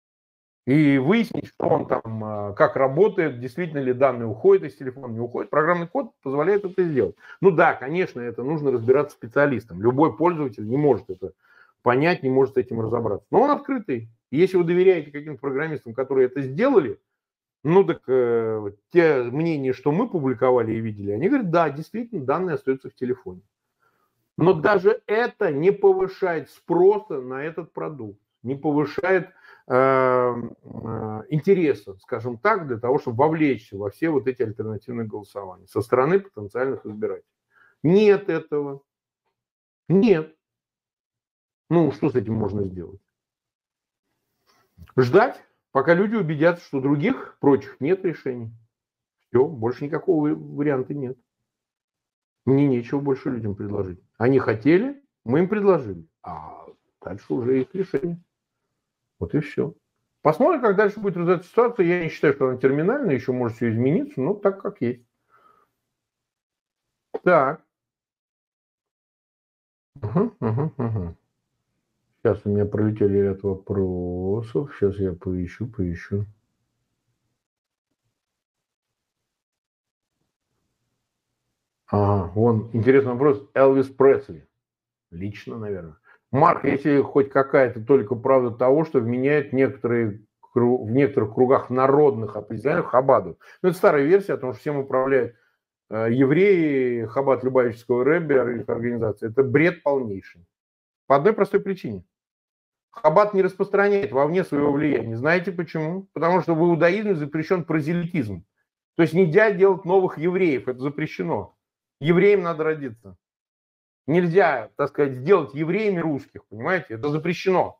И выяснить, что он там, как работает, действительно ли данные уходят из телефона, не уходят. Программный код позволяет это сделать. Ну да, конечно, это нужно разбираться специалистам. Любой пользователь не может это понять, не может с этим разобраться. Но он открытый. И если вы доверяете каким-то программистам, которые это сделали, ну так э, те мнения, что мы публиковали и видели, они говорят, да, действительно, данные остаются в телефоне. Но даже это не повышает спроса на этот продукт, не повышает э, э, интереса, скажем так, для того, чтобы вовлечься во все вот эти альтернативные голосования со стороны потенциальных избирателей. Нет этого. Нет. Ну, что с этим можно сделать? Ждать, пока люди убедятся, что других, прочих, нет решений. Все, больше никакого варианта нет. Мне нечего больше людям предложить. Они хотели, мы им предложили. А дальше уже их решение. Вот и все. Посмотрим, как дальше будет развиваться ситуация. Я не считаю, что она терминальная, еще может все измениться, но так, как есть. Так. Угу, угу, угу. Сейчас у меня пролетели ряд вопросов. Сейчас я поищу, поищу. Ага, вон интересный вопрос. Элвис Пресли. Лично, наверное. Марк, если хоть какая-то только правда того, что вменяет некоторые, в некоторых кругах народных определенных Хабаду. Ну, это старая версия о том, что всем управляют э, евреи, Хабад Любавического рэбби, их организация. Это бред полнейший. По одной простой причине. Хабад не распространяет вовне своего влияния. Знаете почему? Потому что в иудаизме запрещен прозелитизм. То есть нельзя делать новых евреев, это запрещено. Евреям надо родиться. Нельзя, так сказать, сделать евреями русских, понимаете? Это запрещено.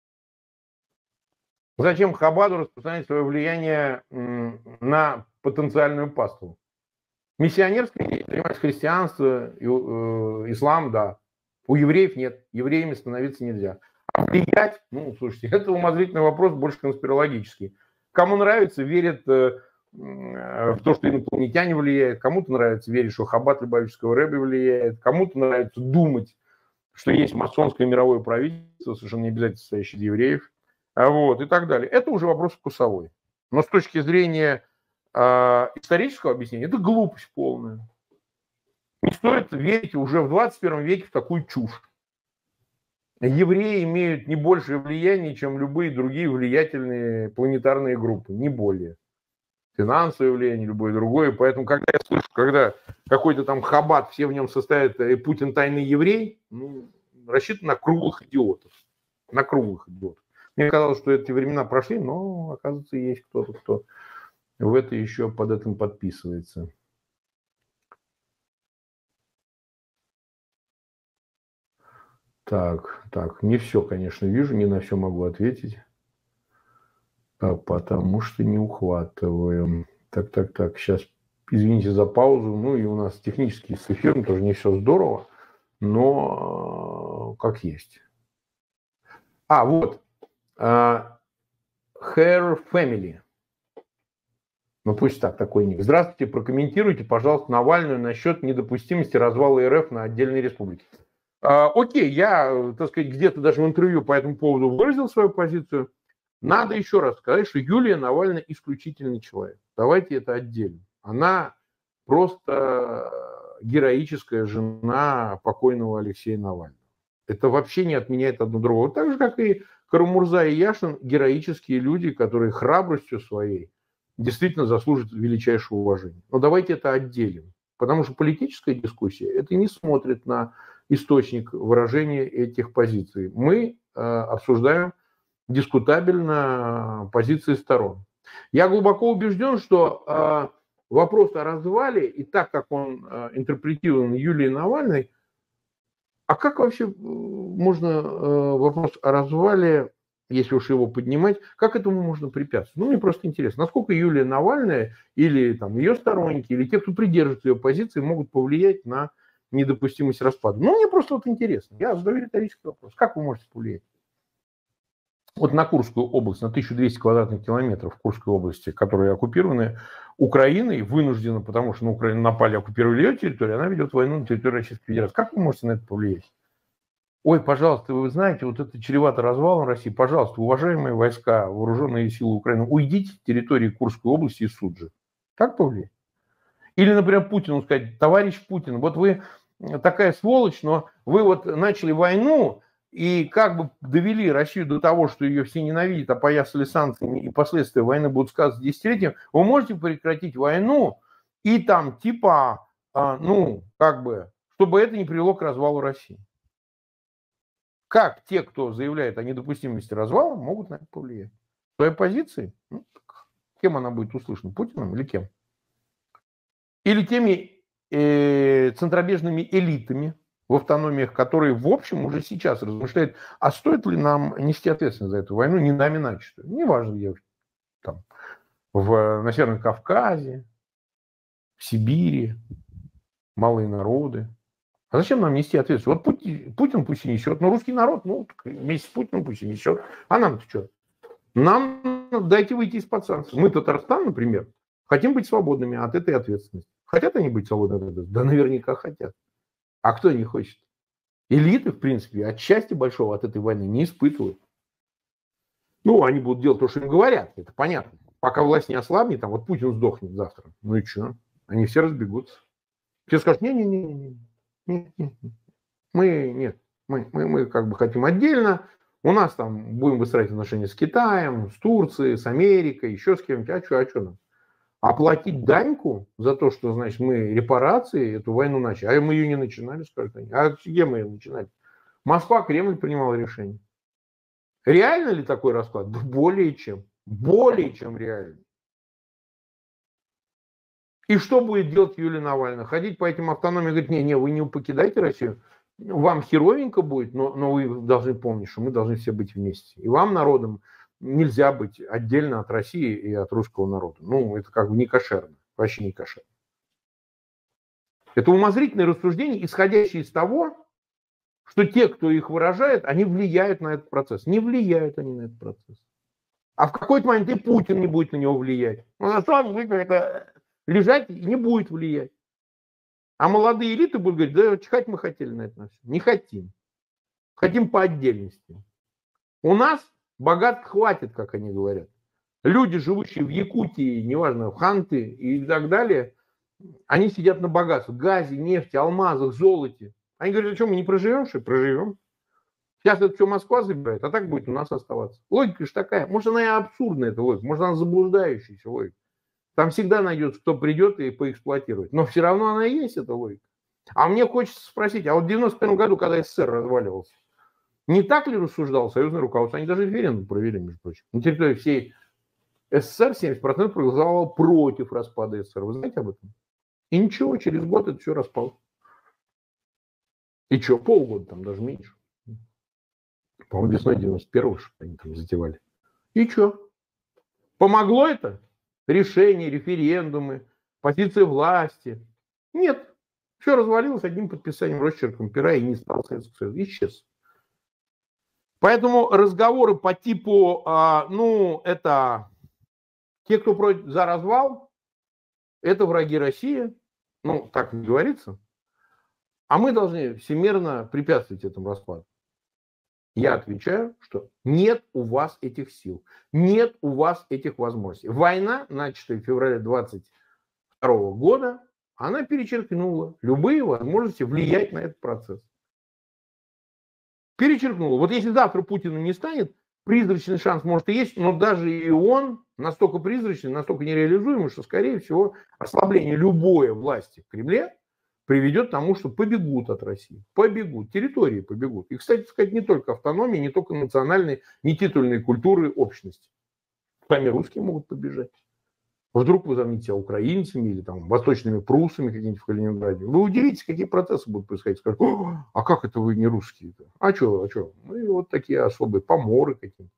Зачем Хабаду распространять свое влияние на потенциальную паству? Миссионерское, понимаете, христианство, ислам, да. У евреев нет. Евреями становиться нельзя. А влиять, ну, слушайте, это умозрительный вопрос, больше конспирологический. Кому нравится, верит в то, что инопланетяне влияют, кому-то нравится верить, что Хабад Любавического рэбби влияет, кому-то нравится думать, что есть масонское мировое правительство, совершенно не обязательно состоящее из евреев, вот, и так далее. Это уже вопрос вкусовой. Но с точки зрения э, исторического объяснения, это глупость полная. Не стоит верить уже в двадцать первом веке в такую чушь. Евреи имеют не большее влияние, чем любые другие влиятельные планетарные группы, не более. Финансовое влияние, любое другое. Поэтому, когда я слышу, когда какой-то там Хабад, все в нем состоят, и Путин тайный еврей, ну, рассчитан на круглых идиотов. На круглых идиотов. Мне казалось, что эти времена прошли, но, оказывается, есть кто-то, кто в это еще под этим подписывается. Так, так, не все, конечно, вижу, не на все могу ответить. Потому что не ухватываем. Так, так, так, сейчас, извините за паузу. Ну и у нас технически с эфиром тоже не все здорово, но как есть. А, вот. Uh, Her Family. Ну пусть так, такой ник. Здравствуйте, прокомментируйте, пожалуйста, Навальную насчет недопустимости развала РФ на отдельные республики. Uh, окей, я, так сказать, где-то даже в интервью по этому поводу выразил свою позицию. Надо еще раз сказать, что Юлия Навальная исключительный человек. Давайте это отдельно. Она просто героическая жена покойного Алексея Навального. Это вообще не отменяет одно другого. Так же, как и Карамурза и Яшин, героические люди, которые храбростью своей действительно заслужат величайшего уважения. Но давайте это отделим. Потому что политическая дискуссия это не смотрит на источник выражения этих позиций. Мы э, обсуждаем дискутабельно позиции сторон. Я глубоко убежден, что э, вопрос о развале и так, как он э, интерпретирован Юлией Навальной, а как вообще можно э, вопрос о развале, если уж его поднимать, как этому можно препятствовать? Ну, мне просто интересно, насколько Юлия Навальная или там, ее сторонники, или те, кто придерживается ее позиции, могут повлиять на недопустимость распада. Ну, мне просто вот интересно. Я задаю риторический вопрос. Как вы можете повлиять? Вот на Курскую область, на тысячу двести квадратных километров в Курской области, которые оккупированы Украиной, вынуждена, потому что на Украину напали, оккупировали ее территорию, она ведет войну на территории Российской Федерации. Как вы можете на это повлиять? Ой, пожалуйста, вы знаете, вот это чревато развалом России. Пожалуйста, уважаемые войска, вооруженные силы Украины, уйдите с территории Курской области и Суджи. Так повлиять? Или, например, Путину сказать: товарищ Путин, вот вы такая сволочь, но вы вот начали войну, и как бы довели Россию до того, что ее все ненавидят, опоясали санкциями, и последствия войны будут сказаны десятилетием, вы можете прекратить войну и там типа, а, ну, как бы, чтобы это не привело к развалу России. Как те, кто заявляет о недопустимости развала, могут на это повлиять? В своей позиции? Ну, кем она будет услышана? Путиным или кем? Или теми э, центробежными элитами в автономиях, которые, в общем, уже сейчас размышляют, а стоит ли нам нести ответственность за эту войну, не нами начатую. Неважно, где там, в, на Северном Кавказе, в Сибири, малые народы. А зачем нам нести ответственность? Вот Путин, Путин пусть и несет, но русский народ, ну, вместе с Путиным пусть и несет. А нам-то что? Нам дайте выйти из-под санкций. Мы, Татарстан, например, хотим быть свободными от этой ответственности. Хотят они быть свободными от ответственности? Да наверняка хотят. А кто не хочет? Элиты, в принципе, от счастья большого от этой войны не испытывают. Ну, они будут делать то, что им говорят, это понятно. Пока власть не ослабнет, там вот Путин сдохнет завтра. Ну и что? Они все разбегутся. Все скажут: не-не-не, нет, нет, мы нет. Мы, мы, мы как бы хотим отдельно. У нас там будем выстраивать отношения с Китаем, с Турцией, с Америкой, еще с кем-нибудь. А что, а что нам? Оплатить даньку за то, что, значит, мы репарации эту войну начали. А мы ее не начинали, скажут они. А где мы ее начинали? Москва, Кремль принимал решение. Реально ли такой расклад? Да более чем. Более чем реально. И что будет делать Юлия Навальная? Ходить по этим автономиям и говорить, не-не, вы не покидайте Россию. Вам херовенько будет, но, но вы должны помнить, что мы должны все быть вместе. И вам, народам, нельзя быть отдельно от России и от русского народа. Ну, это как бы не кошерно. Вообще не кошерно. Это умозрительные рассуждения, исходящие из того, что те, кто их выражает, они влияют на этот процесс. Не влияют они на этот процесс. А в какой-то момент и Путин не будет на него влиять. Он останется это лежать и не будет влиять. А молодые элиты будут говорить, да чихать мы хотели на это. Не хотим. Хотим по отдельности. У нас богат хватит, как они говорят. Люди, живущие в Якутии, неважно, в Ханты и так далее, они сидят на богатстве. Газе, нефти, алмазах, золоте. Они говорят, а что, мы не проживем, что ли? Проживем. Сейчас это все Москва забирает, а так будет у нас оставаться. Логика же такая. Может, она и абсурдная, эта логика. Может, она заблуждающаяся логика. Там всегда найдется, кто придет и поэксплуатирует. Но все равно она и есть, эта логика. А мне хочется спросить, а вот в девяносто первом году, когда СССР разваливался, не так ли рассуждал союзное руководство? Они даже референдум провели, между прочим. На территории всей СССР семьдесят процентов проголосовало против распада СССР. Вы знаете об этом? И ничего, через год это все распалось. И что, полгода там, даже меньше. По-моему, весной девяносто первого, что они там затевали. И что? Помогло это? Решения, референдумы, позиции власти? Нет. Все развалилось одним подписанием, росчерком пера, и не стал Советский Союз. Исчез. Поэтому разговоры по типу, а, ну, это те, кто против, за развал, это враги России. Ну, так не говорится. А мы должны всемирно препятствовать этому распаду. Я отвечаю, что нет у вас этих сил, нет у вас этих возможностей. Война, начатая в феврале двадцать второго года, она перечеркнула любые возможности влиять на этот процесс. Перечеркнула. Вот если завтра Путина не станет, призрачный шанс может и есть, но даже и он настолько призрачный, настолько нереализуемый, что, скорее всего, ослабление любой власти в Кремле приведет к тому, что побегут от России. Побегут. Территории побегут. И, кстати сказать, не только автономии, не только национальные, не титульные культуры общности. Сами русские могут побежать. Вдруг вы замените себя украинцами или там восточными пруссами какими-нибудь в Калининграде. Вы удивитесь, какие процессы будут происходить. Скажут, а как это вы не русские-то? А что, а что? Ну и вот такие особые поморы какие-то.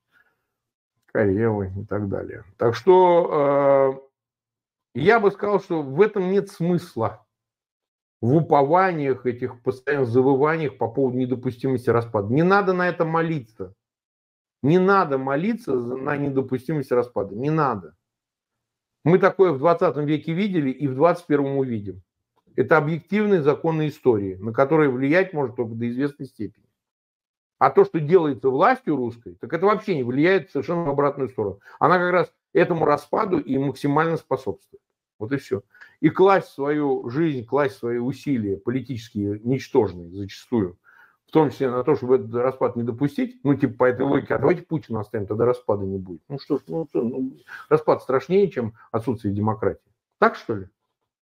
Карелы и так далее. Так что э, я бы сказал, что в этом нет смысла. В упованиях, этих постоянных завываниях по поводу недопустимости распада. Не надо на это молиться. Не надо молиться на недопустимость распада. Не надо. Мы такое в двадцатом веке видели и в двадцать первом увидим. Это объективные законы истории, на которые влиять может только до известной степени. А то, что делается властью русской, так это вообще не влияет совершенно в обратную сторону. Она как раз этому распаду и максимально способствует. Вот и все. И класть свою жизнь, класть свои усилия политические, ничтожные зачастую, в том числе на то, чтобы этот распад не допустить, ну, типа по этой логике, а давайте Путина оставим, тогда распада не будет. Ну что ж, ну, что, ну, распад страшнее, чем отсутствие демократии. Так что ли?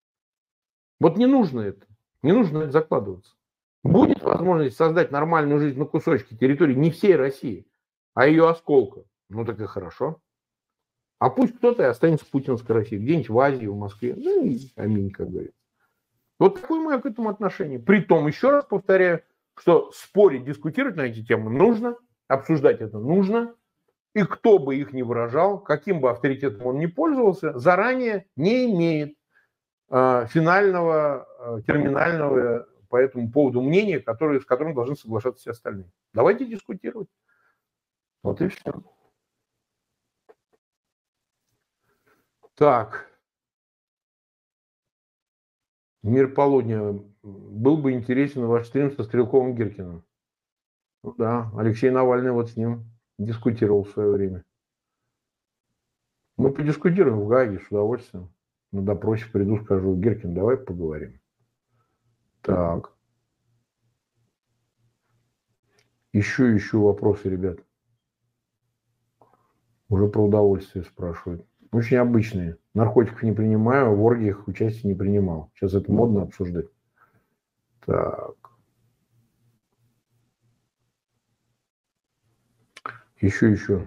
Вот не нужно это. Не нужно это закладываться. Будет возможность создать нормальную жизнь на кусочке территории не всей России, а ее осколка. Ну, так и хорошо. А пусть кто-то и останется в путинской России, где-нибудь в Азии, в Москве. Ну и аминь, как говорится. Вот такое мое к этому отношение. Притом, еще раз повторяю, что спорить, дискутировать на эти темы нужно, обсуждать это нужно. И кто бы их ни выражал, каким бы авторитетом он ни пользовался, заранее не имеет э, финального, э, терминального по этому поводу мнения, который, с которым должны соглашаться все остальные. Давайте дискутировать. Вот и все. Так. Мир полудня. Был бы интересен ваш стрим со Стрелковым Гиркиным. Ну да, Алексей Навальный вот с ним дискутировал в свое время. Мы подискутируем в Гааге с удовольствием. На допросе приду, скажу, Гиркин, давай поговорим. Так. Ищу, ищу вопросы, ребят. Уже про удовольствие спрашивают. Очень обычные. Наркотиков не принимаю, в оргиях участия не принимал. Сейчас это модно обсуждать. Так. Еще, еще.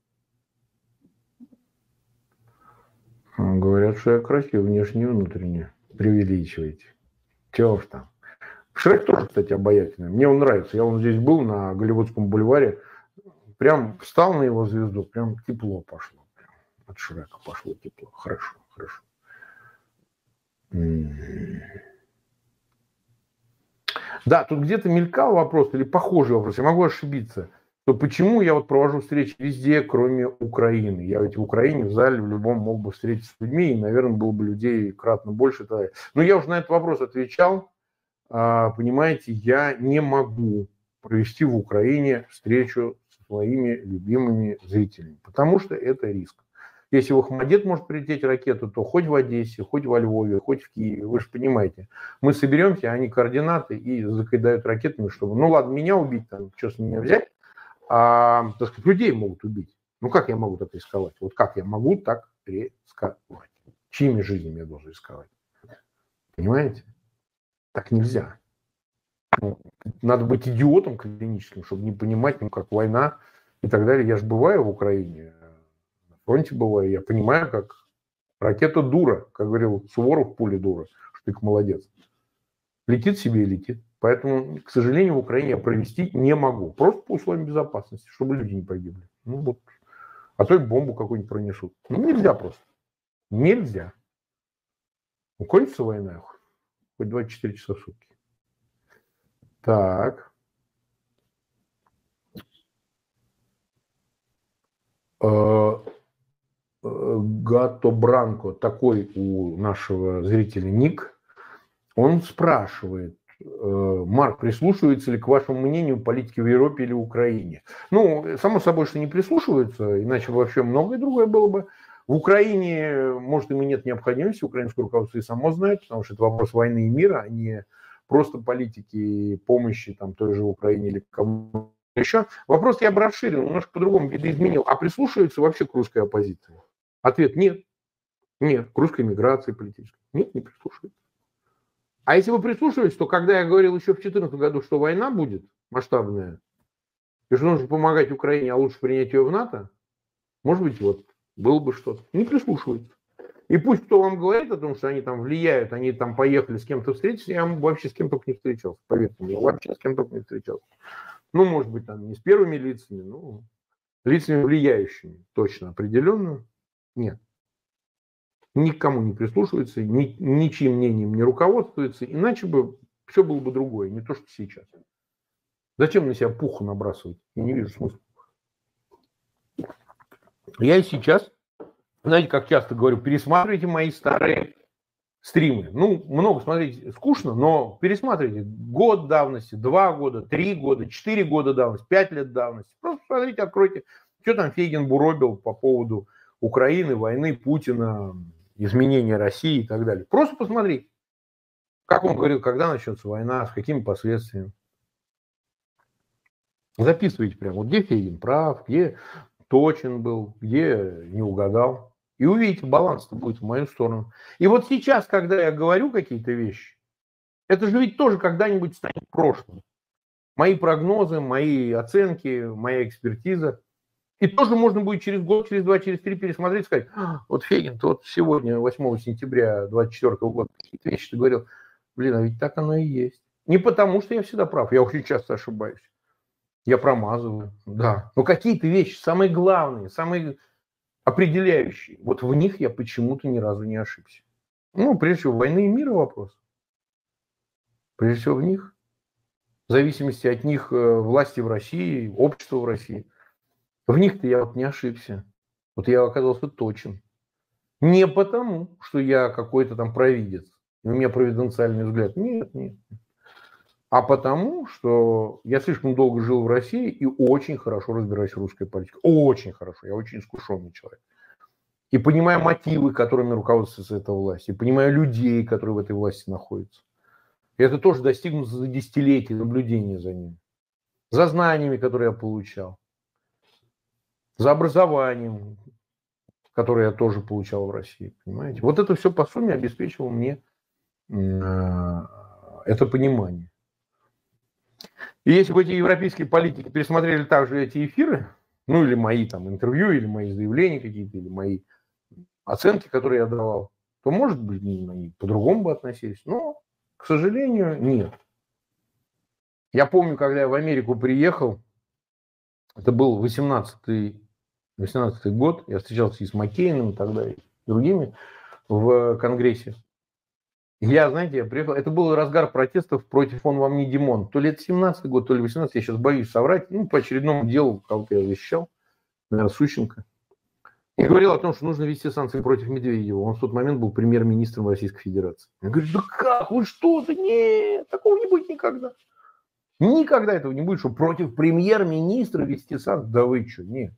Говорят, что я красивый внешне и внутренне. Преувеличиваете. Чего уж там. Шрек тоже, кстати, обаятельный. Мне он нравится. Я вон здесь был на Голливудском бульваре. Прям встал на его звезду, прям тепло пошло. Прям от Шрека пошло тепло. Хорошо, хорошо. Да, тут где-то мелькал вопрос или похожий вопрос. Я могу ошибиться. То почему я вот провожу встречи везде, кроме Украины? Я ведь в Украине в зале в любом мог бы встретиться с людьми, и, наверное, было бы людей кратно больше. Но я уже на этот вопрос отвечал. Понимаете, я не могу провести в Украине встречу со своими любимыми зрителями, потому что это риск. Если в Ахмадет может прилететь ракета, то хоть в Одессе, хоть во Львове, хоть в Киеве, вы же понимаете. Мы соберемся, они координаты и закидают ракетами, чтобы, ну ладно, меня убить, там, что с меня взять, а, так сказать, людей могут убить. Ну как я могу так рисковать? Вот как я могу так рисковать? Чьими жизнями я должен рисковать? Понимаете? Так нельзя. Ну, надо быть идиотом клиническим, чтобы не понимать, ну, как война и так далее. Я же бываю в Украине, на фронте бываю, я понимаю, как ракета дура, как говорил Суворов, пуля дура, Штык молодец. Летит себе и летит. Поэтому, к сожалению, в Украине я провести не могу. Просто по условиям безопасности, чтобы люди не погибли. Ну, вот. А то и бомбу какую-нибудь пронесут. Ну, нельзя просто. Нельзя. Ну, кончится война, хоть двадцать четыре часа в сутки. Так. Гато Бранко, такой у нашего зрителя ник, он спрашивает: Марк, прислушивается ли к вашему мнению политики в Европе или в Украине? Ну, само собой, что не прислушиваются, иначе вообще многое другое было бы. В Украине, может, им и нет необходимости, украинское руководство и само знает, потому что это вопрос войны и мира, а не просто политики помощи там той же Украине или кому еще. Вопрос я бы расширил, немножко по-другому видоизменил. А прислушиваются вообще к русской оппозиции? Ответ – нет. Нет, к русской миграции политической. Нет, не прислушиваются. А если вы прислушиваетесь, то когда я говорил еще в две тысячи четырнадцатом году, что война будет масштабная, и что нужно помогать Украине, а лучше принять ее в НАТО, может быть, вот, было бы что-то. Не прислушиваются. И пусть кто вам говорит о том, что они там влияют, они там поехали с кем-то встретиться, я вообще с кем только не встречался. Поверьте мне, я вообще с кем только не встречался. Ну, может быть, там не с первыми лицами, но лицами влияющими, точно, определенно. Нет. Никому не прислушивается, ни, ничьим мнением не руководствуется, иначе бы все было бы другое, не то, что сейчас. Зачем на себя пуху набрасывать? Я не вижу смысла. Я и сейчас, знаете, как часто говорю, пересматривайте мои старые стримы. Ну, много смотреть скучно, но пересматривайте год давности, два года, три года, четыре года давности, пять лет давности. Просто смотрите, откройте, что там Фейгин буробил по поводу Украины, войны, Путина, изменения России и так далее. Просто посмотрите, как он говорил, когда начнется война, с какими последствиями. Записывайте прямо, вот где Фейгин прав, где точен был, где не угадал. И увидите, баланс-то будет в мою сторону. И вот сейчас, когда я говорю какие-то вещи, это же ведь тоже когда-нибудь станет прошлым. Мои прогнозы, мои оценки, моя экспертиза. И тоже можно будет через год, через два, через три пересмотреть и сказать: вот Фейгин, ты вот сегодня, восьмого сентября двадцать четвёртого года, какие-то вещи ты говорил. Блин, а ведь так оно и есть. Не потому, что я всегда прав, я очень часто ошибаюсь. Я промазываю, да. Но какие-то вещи, самые главные, самые определяющие, вот в них я почему-то ни разу не ошибся. Ну, прежде всего, войны и мира вопрос. Прежде всего в них. В зависимости от них власти в России, общество в России. В них-то я вот не ошибся. Вот я оказался точен. Не потому, что я какой-то там провидец, и у меня провиденциальный взгляд. Нет, нет. А потому, что я слишком долго жил в России и очень хорошо разбираюсь в русской политике. Очень хорошо. Я очень искушенный человек. И понимаю мотивы, которыми руководствуется эта власть. И понимаю людей, которые в этой власти находятся. И это тоже достигнуто за десятилетия наблюдения за ними. за знаниями, которые я получал, за образованием, которое я тоже получал в России, понимаете? Вот это все по сумме обеспечивало мне это понимание. И если бы эти европейские политики пересмотрели также эти эфиры, ну или мои там интервью, или мои заявления какие-то, или мои оценки, которые я давал, то, может быть, они по-другому бы относились. Но, к сожалению, нет. Я помню, когда я в Америку приехал, это был восемнадцатый год, я встречался и с Маккейном тогда, и с другими в Конгрессе. Я, знаете, я приехал, это был разгар протестов против «Он вам не Димон». То ли это семнадцатый год, то ли восемнадцатый, я сейчас боюсь соврать. Ну, по очередному делу кого-то я защищал, наверное, Сущенко. И говорил о том, что нужно ввести санкции против Медведева. Он в тот момент был премьер-министром Российской Федерации. Я говорю, да как, вы что, да нет, такого не будет никогда. Никогда этого не будет, что против премьер-министра ввести санкции. Да вы что, нет.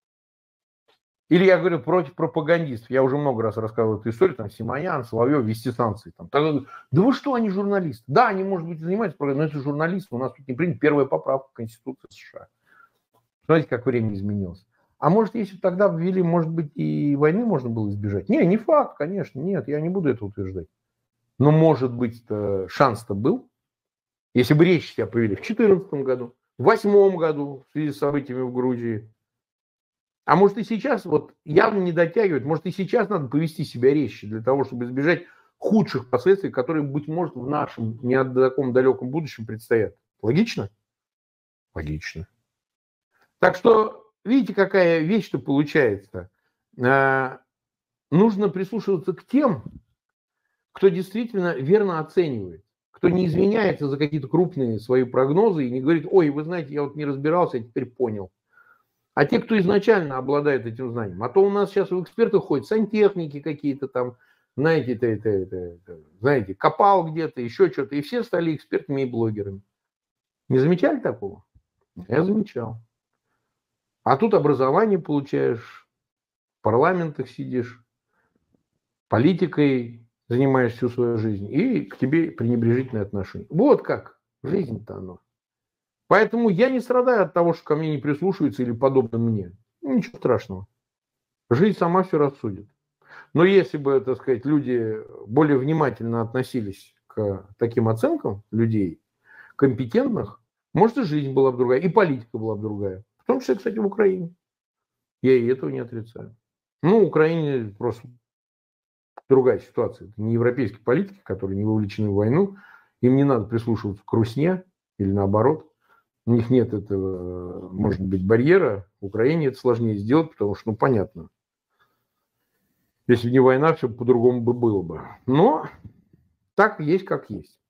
Или я говорю против пропагандистов. Я уже много раз рассказывал эту историю. Там Симонян, Соловьев, ввести санкции. Там, да вы что, они журналисты? Да, они, может быть, занимаются пропагандой, но это журналисты. У нас тут не принято первая поправка Конституции США. Знаете, как время изменилось. А может, если бы тогда ввели, может быть, и войны можно было избежать? Не, не факт, конечно, нет, я не буду это утверждать. Но, может быть, шанс-то был. Если бы речь себя повели в две тысячи четырнадцатом году, в две тысячи восьмом году в связи с событиями в Грузии. А может и сейчас, вот явно не дотягивает, может и сейчас надо повести себя резче для того, чтобы избежать худших последствий, которые, быть может, в нашем не таком далеком будущем предстоят. Логично? Логично. Так что, видите, какая вещь-то получается. Нужно прислушиваться к тем, кто действительно верно оценивает, кто не извиняется за какие-то крупные свои прогнозы и не говорит, ой, вы знаете, я вот не разбирался, я теперь понял. А те, кто изначально обладает этим знанием. А то у нас сейчас в экспертах ходят сантехники какие-то там, знаете, это, это, это, это, знаете, копал где-то, еще что-то. И все стали экспертами и блогерами. Не замечали такого? Я замечал. А тут образование получаешь, в парламентах сидишь, политикой занимаешься всю свою жизнь, и к тебе пренебрежительное отношение. Вот как жизнь-то оно. Поэтому я не страдаю от того, что ко мне не прислушиваются или подобно мне. Ничего страшного. Жизнь сама все рассудит. Но если бы, так сказать, люди более внимательно относились к таким оценкам людей, компетентных, может, и жизнь была бы другая, и политика была бы другая. В том числе, кстати, в Украине. Я и этого не отрицаю. Ну, в Украине просто другая ситуация. Это не европейские политики, которые не вовлечены в войну. Им не надо прислушиваться к русне или наоборот. У них нет этого, может быть, барьера. В Украине это сложнее сделать, потому что, ну, понятно. Если бы не война, все по-другому бы было бы. Но так есть, как есть.